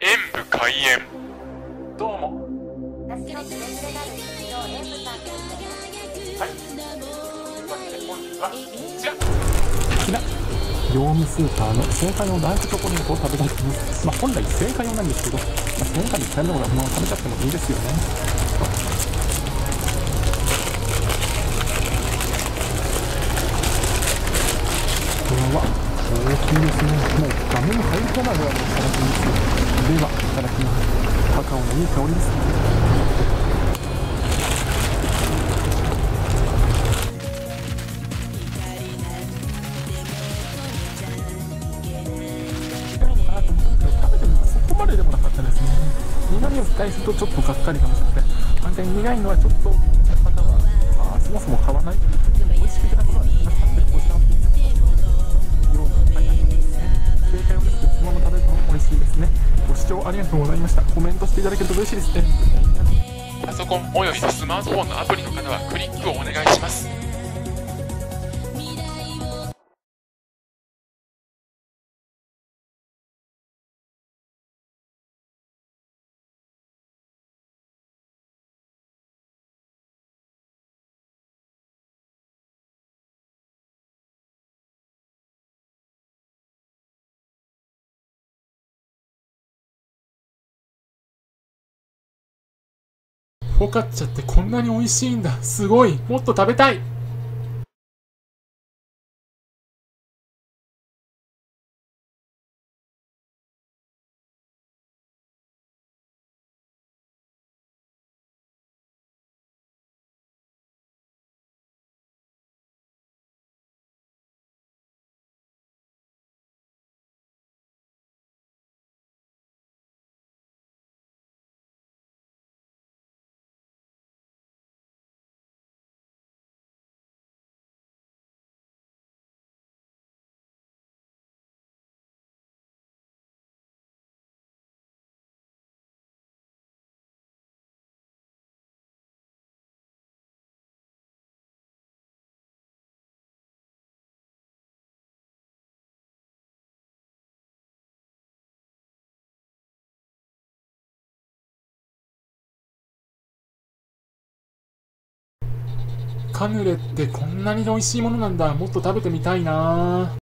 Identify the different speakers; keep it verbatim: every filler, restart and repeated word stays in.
Speaker 1: 演武開演。どうも。
Speaker 2: 梨のつれづれなる日常演武さんです。
Speaker 1: はい。というわけで本日はこちら。
Speaker 3: こちら業務スーパーの青果用ダークチョコレートを食べたいと思います。まあ本来青果用なんですけど、まあ、青果に使えるのがもう食べちゃってもいいですよね。これは大きいですね。もう画面に入り込まないぐらいの形ですよ。では、いただきます。カカオのいい香りです。そこまででもなかったですね。苦味を期待するとちょっとがっかりかもしれません。反対に苦いのはちょっと方は、まあ、そもそも買わない。でも美味しくいただくことができましたので、こちらも量がいっぱいあります。正解をですけど、そのまま食べるのも美味しいですね。ご視聴ありがとうございました。コメントしていただけると嬉しいですね。
Speaker 1: パソコンおよびスマートフォンのアプリの方はクリックをお願いします。
Speaker 3: フォカッチャってこんなに美味しいんだ。すごい。もっと食べたい。カヌレってこんなに美味しいものなんだ。もっと食べてみたいな。